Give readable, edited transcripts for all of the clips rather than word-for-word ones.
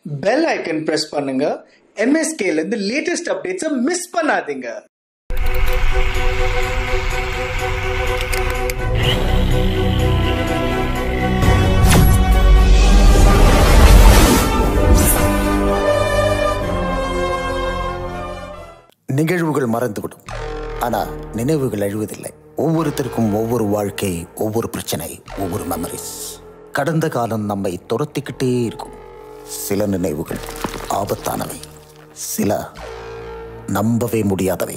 Bell icon press பண்ணுங்க. MSKல இருந்து latest அப்டேட்ஸை miss பண்ணாதீங்க. நிகழ்வுகள் மறந்துவிடும், ஆனால் நினைவுகள் அழிவதில்லை. ஒவ்வொருத்தருக்கும் ஒவ்வொரு வாழ்க்கை, ஒவ்வொரு பிரச்சனை, ஒவ்வொரு மெமரிஸ். கடந்த காலம் நம்மை துரத்திக்கிட்டே இருக்கும். சில நினைவுகள் ஆபத்தானவை, சில நம்பவே முடியாதவை.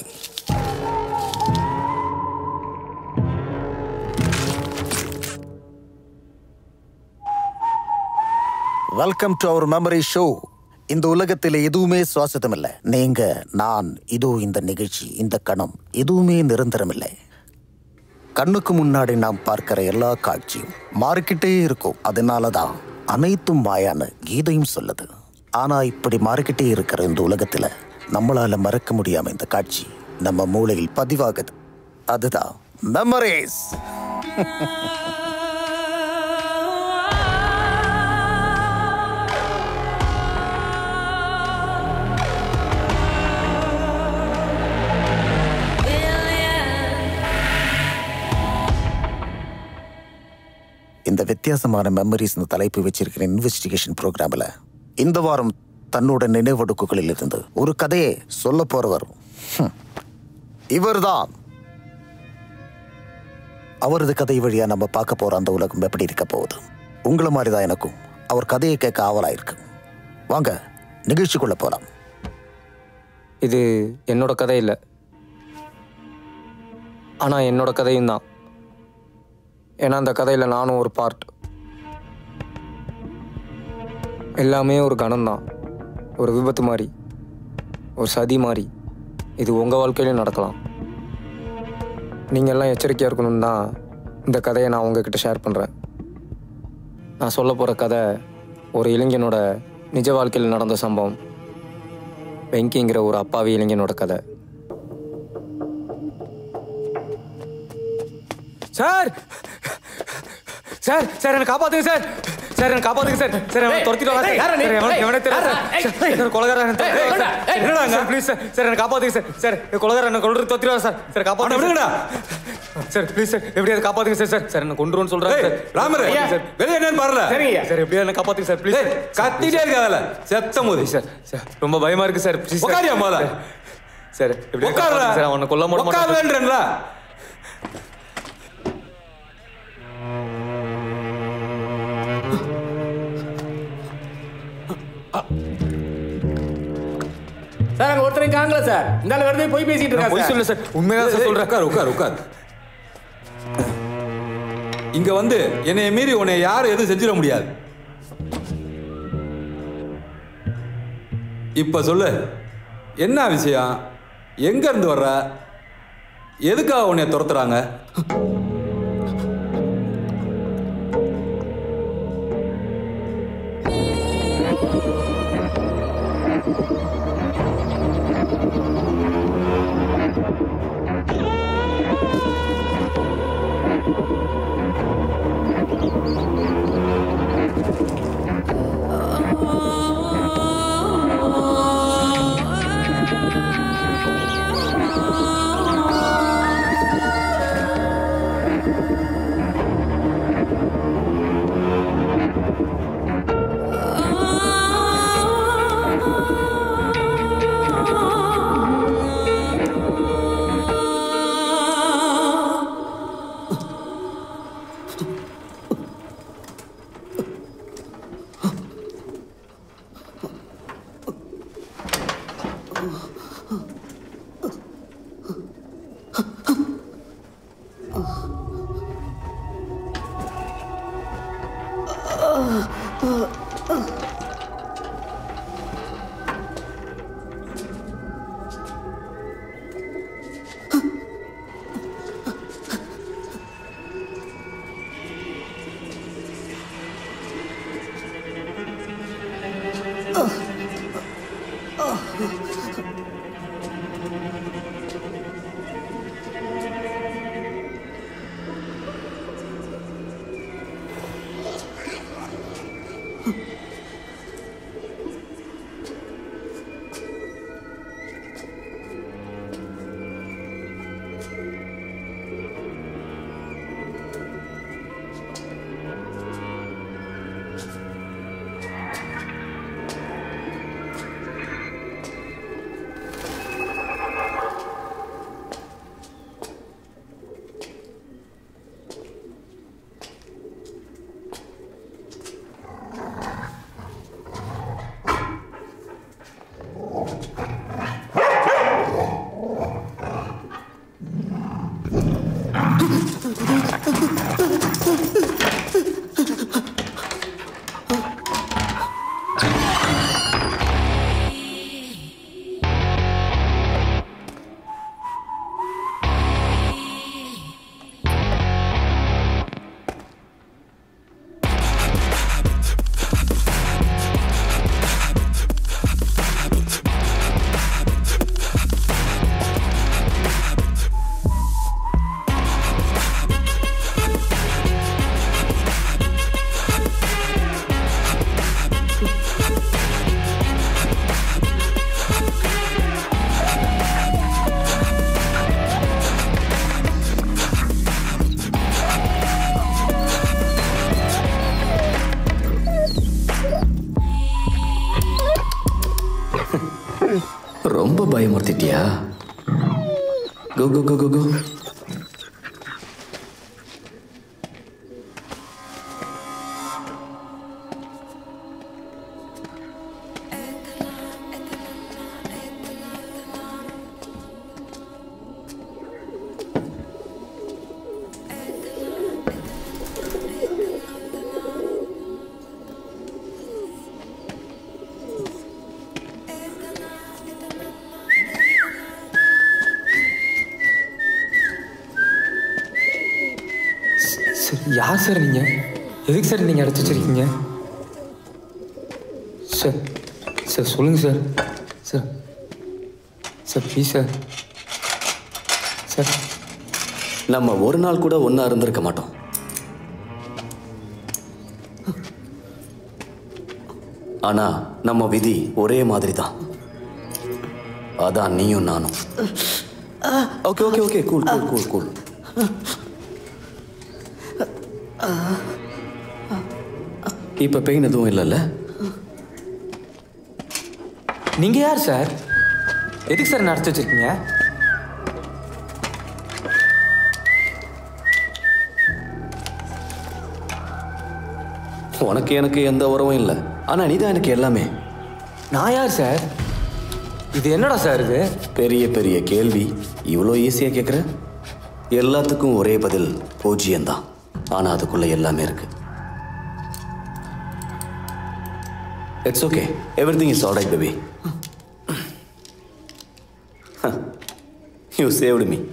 Welcome to our memory show. இந்த உலகத்தில் எதுவுமே சுவாசிதமில்லை. நீங்க, நான், இதோ இந்த நிகழ்ச்சி, இந்த கணம், எதுவுமே நிரந்தரமில்லை. கண்ணுக்கு முன்னாடி நாம் பார்க்கிற எல்லா காட்சியும் மாறிக்கிட்டே இருக்கும். அதனாலதான் அனைத்தும் மாயான கீதையும் சொல்லுது. ஆனா இப்படி மாறிக்கிட்டே இருக்கிற இந்த உலகத்துல நம்மளால மறக்க முடியாம இந்த காட்சி நம்ம மூளையில் பதிவாகுது. அதுதான் மெமரிஸ். இந்த வித்தியாசமான மெமரிஸ் தலைப்பு வச்சிருக்கிற இன்வெஸ்டிகேஷன் ப்ரோக்ராமில் இந்த வாரம் தன்னோட நினைவடுக்குகளில் இருந்து ஒரு கதையை சொல்ல போறவர் இவர்தான். அவரது கதை வழியா நம்ம பார்க்க போற அந்த உலகம் எப்படி இருக்க போகுது. உங்களை மாதிரிதான் எனக்கும் அவர் கதையை கேட்க ஆவலாயிருக்கு. வாங்க நிகழ்ச்சிக்குள்ள போலாம். இது என்னோட கதை இல்லை, ஆனா என்னோட கதையும் தான். ஏன்னா அந்த கதையில் நானும் ஒரு பார்ட். எல்லாமே ஒரு கணம்தான், ஒரு விபத்து மாதிரி, ஒரு சதி மாதிரி. இது உங்கள் வாழ்க்கையிலையும் நடக்கலாம். நீங்கள் எல்லாம் எச்சரிக்கையாக இருக்கணும்னு தான் இந்த கதையை நான் உங்ககிட்ட ஷேர் பண்ணுறேன். நான் சொல்ல போகிற கதை ஒரு இளைஞனோட நிஜ வாழ்க்கையில் நடந்த சம்பவம். வெங்கிங்கிற ஒரு அப்பாவி இளைஞனோட கதை. சார் சார் சார் என்னை காப்பாத்துங்க சார். சார் என்னை காப்பாத்துங்க சார். சார் அவனை துரத்திட்டு வாங்க சார். கொலகாரன் என்னடா ப்ளீஸ் சார். சார் என்னை காப்பாத்துங்க சார். சார் கொலகாரன் என்ன கொண்டு துரத்திட்டு சார். சார் காப்பாத்துங்க சார். ப்ளீஸ் சார், எப்படியாவது காப்பாத்துங்க சார். சார் சார் என்ன கொண்டுருன்னு சொல்றேன் சார். ராமர் சார் வெளியே என்னன்னு பாருங்க. சரிங்க சார், எப்படியாவது என்ன காப்பாத்துங்க சார். ப்ளீஸ் கத்திட்டே இருக்காதல செத்த மோதி சார். சார் ரொம்ப பயமா இருக்கு சார். ப்ளீஸ் உட்காரியா முதல்ல. சார் எப்படி உட்காருங்க சார். அவனை கொல்ல மாட்டேன். உட்காருன்றேன்ல. சார் அங்க ஒருத்தரையும் காணல சார். இந்த ஆளு வருது போய் பேசிட்டு இருக்காரு. போய் சொல்ல சார், உண்மையா சார் சொல்றேன். உட்கார் உட்கார் உட்கார். இங்க வந்து என்னைய மீறி உன்னை யாரும் எதுவும் செஞ்சிட முடியாது. இப்ப சொல்லு, என்ன விஷயம்? எங்க இருந்து வர்ற? எதுக்காக உன்னை துரத்துறாங்க? ரொம்ப பயமுறுத்திட்டியா? கோ கோ கோ கோ கோ. யார் சார் நீங்க? எதுக்கு சார் நீங்க அடைச்சி வச்சிருக்கீங்க? சார் சார் சொல்லுங்க sir. Sir sir please sir. Sir நம்ம ஒரு நாள் கூட ஒன்றா இருந்திருக்க மாட்டோம். ஆனா நம்ம விதி ஒரே மாதிரி தான். அதான் நீயும் நானும். Okay okay okay cool cool cool cool. இப்ப பெயின் எதுவும் இல்லைல்ல? நீங்க யார் சார்? எதுக்கு சார் அடைச்சி வச்சிருக்கீங்க? உனக்கு எனக்கு எந்த உறவும் இல்லை. ஆனா நீதான் எனக்கு எல்லாமே. நான் யார் சார்? இது என்னடா சார் இது? பெரிய பெரிய கேள்வி இவ்வளோ ஈஸியா கேட்குற? எல்லாத்துக்கும் ஒரே பதில் பூஜ்ஜியம்தான். ஆனா அதுக்குள்ள எல்லாமே இருக்கு. It's okay, everything is alright baby. You saved me.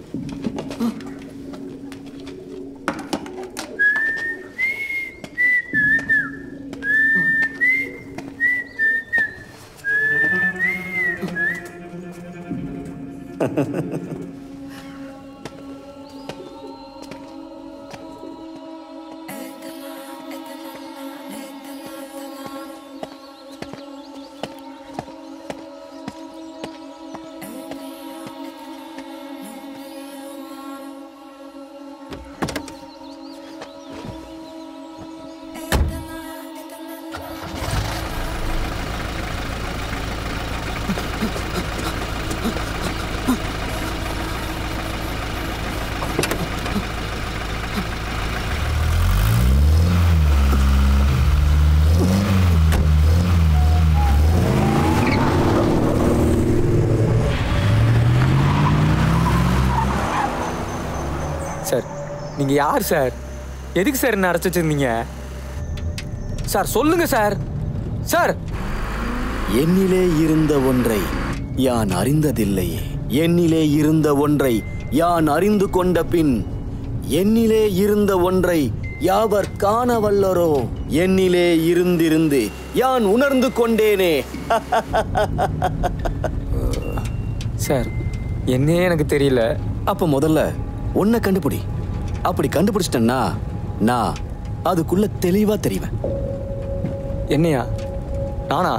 Sir நீங்க யார் சார்? எதுக்கு சார் என்ன அடைச்சி வச்சிருந்தீங்க? சார் சொல்லுங்க சார். சார் என்னிலே இருந்த ஒன்றை யான் அறிந்ததில்லையே. என்னிலே இருந்த ஒன்றை யான் அறிந்து கொண்ட பின் என்னிலே இருந்த ஒன்றை யாவர் காண வல்லரோ. என்னிலே இருந்திருந்து யான் உணர்ந்து கொண்டேனே. சார் என்னையே எனக்கு தெரியல. அப்ப முதல்ல உன்னை கண்டுபிடி. அப்படி கண்டுபிடிச்சிட்டேன்னா நான் அதுக்குள்ள தெளிவா தெரிவேன். என்னையா? நானா?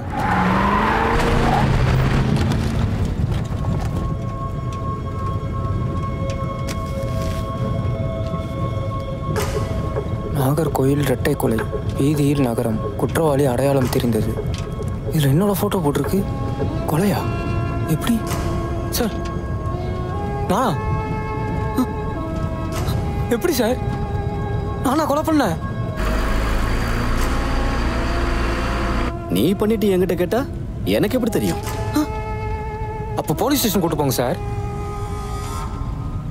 நாகர்கோயில் இரட்டை கொலை, வீதியில் நகரம், குற்றவாளி அடையாளம் தெரிந்தது. இதில் என்னோட ஃபோட்டோ போட்டிருக்கு. கொலையா? எப்படி சார்? நானா? எப்படி சார்? நானா கொலை பண்ண? நீ பண்ணிட்டு என்கிட்ட கேட்டா எனக்கு எப்படி தெரியும்? அப்போ போலீஸ் ஸ்டேஷன் கூட்டு போங்க சார்.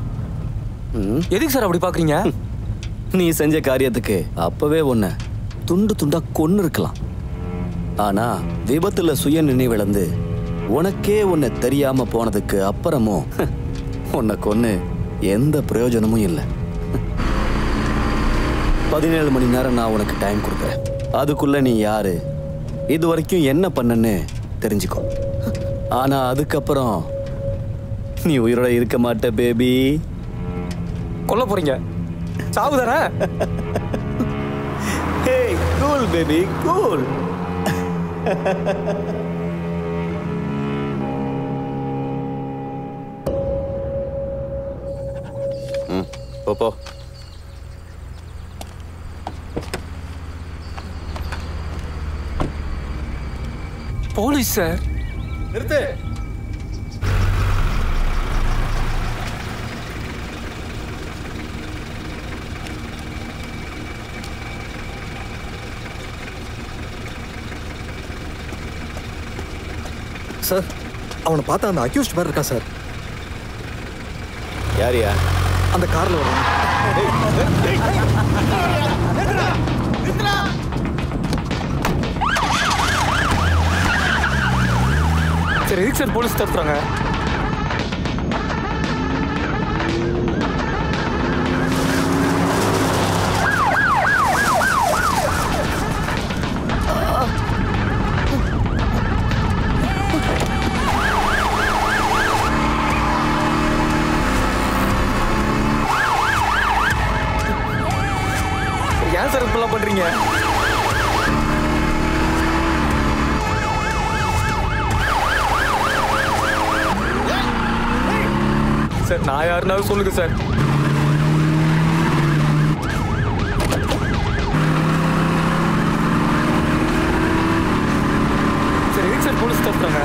எதுக்கு சார் அப்படி பாக்குறீங்க? நீ செஞ்ச காரியத்துக்கு அப்பவே உன்னை துண்டு துண்டா கொன்னு இருக்கலாம். ஆனா விபத்துல சுய நினைவிழந்து உனக்கே உன்னை தெரியாம போனதுக்கு அப்புறமும் உன்னை கொன்னு எந்த பிரயோஜனமும் இல்லை. 17 மணி நேரம் நான் உனக்கு டைம் கொடுக்குறேன். அதுக்குள்ள நீ யாரு, இது வரைக்கும் என்ன பண்ணன்னு தெரிஞ்சுக்கோ. ஆனா அதுக்கப்புறம் நீ உயிரோட இருக்க மாட்ட பேபி. கொல்ல போறீங்க, சாவு தானே? Hey cool baby cool. போ. Police sir. நிறுத்து. சார், அவனை பார்த்தா அந்த அக்யூஸ்ட் மாதிரி இருக்கா சார். யாரியா? அந்த கார்ல வரும். சரி, எதுக்கு சார் போலீஸ் தடுத்துறாங்க? ஏன் சார் இப்பெல்லாம் பண்றீங்க? சார், நான் யாருனாலும் சொல்லுங்க சார். சார், எதுக்கு சார் போலீஸ் தப்புறாங்க?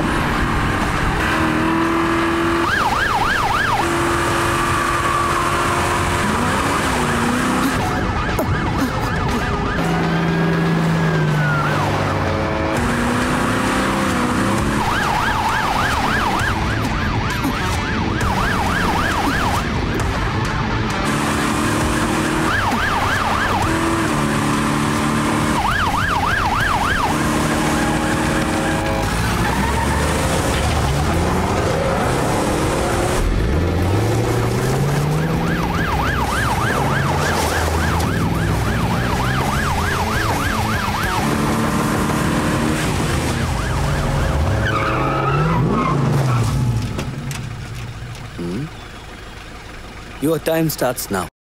Your time starts now.